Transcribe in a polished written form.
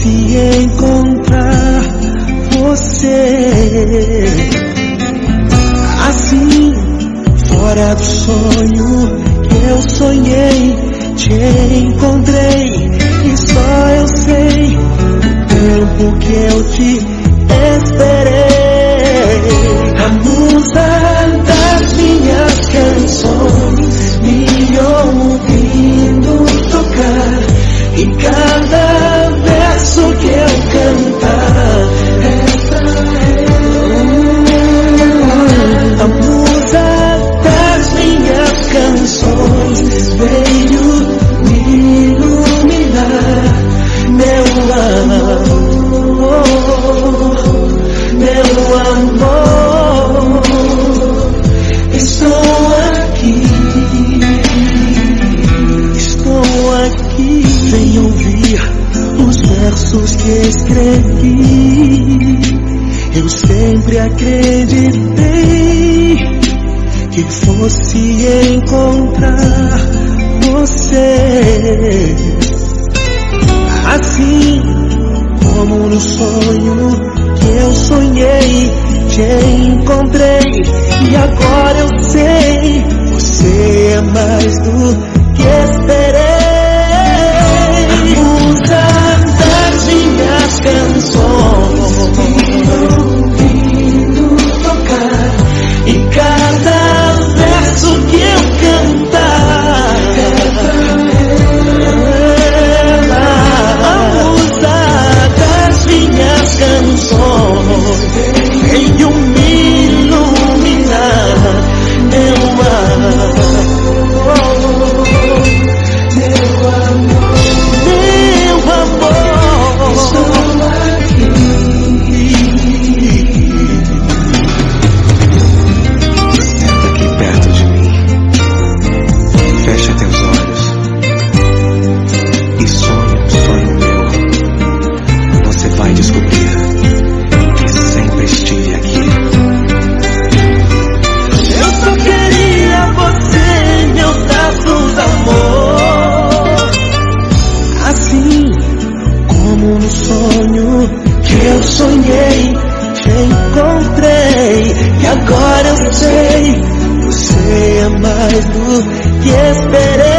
fosse encontrar você. Assim, fora do sonho que eu sonhei, te encontrei. E só eu sei o tempo que eu te esperei. A musa das minhas canções, me ouvindo tocar. E cada verso que eu cantar, a musa das minhas canções veio me iluminar. Meu amor, meu amor, estou aqui, estou aqui. Vem ouvir os versos que escrevi. Eu sempre acreditei que fosse encontrar você. Assim como no sonho que eu sonhei, te encontrei. E agora eu sei, você é mais do que esperei. A musa das minhas canções, ouvindo tocar. E cada verso que eu cantar, a musa das minhas canções veio me iluminar. Meu amor, meu amor, estou aqui. Senta aqui perto de mim, fecha teus olhos e sonha um sonho meu. Você vai descobrir que sempre estive aqui. Eu só queria você em meus braços, amor. Assim como no sonho que eu sonhei, te encontrei. E agora eu sei, você é mais do que esperei.